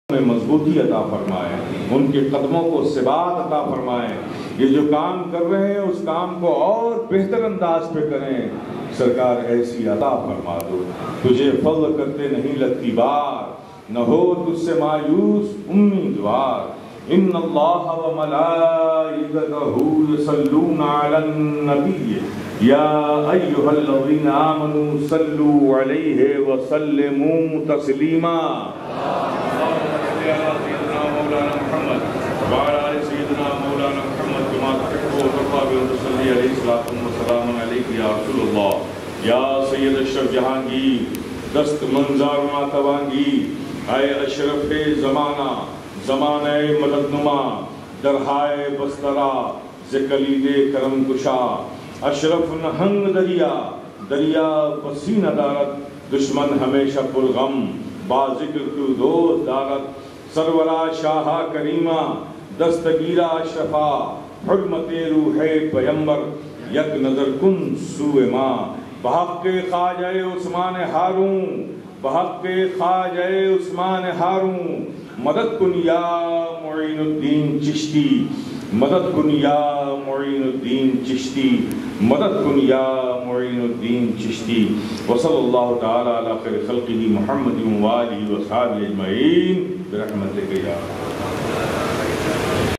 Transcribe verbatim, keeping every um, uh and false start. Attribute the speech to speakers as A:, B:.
A: میں مضبوطی عطا فرمائے، ان کے قدموں کو ثبات عطا فرمائے، یہ جو کام کر رہے ہیں اس کام کو اور بہتر انداز پہ کریں۔ سرکار ایسی عطا فرما دو، تجھے فضل کرتے نہیں لگتی بار، نہ ہو تجھ سے مایوس امیدوار۔ ان اللہ و ملائکتہ یصلون علی النبی یا ایھا الذین آمنوا صلوا علیہ وسلموا تسلیما۔ سيدنا مولانا محمد وعلى آل سيدنا مولانا محمد كما تحب وترضى وتصلي عليه الصلاة والسلام عليك يا رسول الله يا سيد اشرف جہانگیر، دست منظارنا توانگی، اے اشرف زمانہ زمانہ مدد نما، درہائے بسترا ذکلید کرم کشا، اشرف نہنگ دریا دریا پسینہ دارت، دشمن ہمیشہ پرغم با ذکر تو دوست دارت، سرورا شاہا کریمہ دستگیرہ اشرفا، حرمت روح پیمبر یک نظر کن سوئے ماں، بحق خواجہ عثمان ہارون، بحق خواجہ عثمان ہارون، مدد کن یا معین الدین چشتی، مدد کن یا معین الدین چشتی، مدد کن یا معین الدین چشتی۔ وصلی اللہ تعالی علی خیر خلقہ محمد وآلہ وصحبہ اجمعین برحمتک یا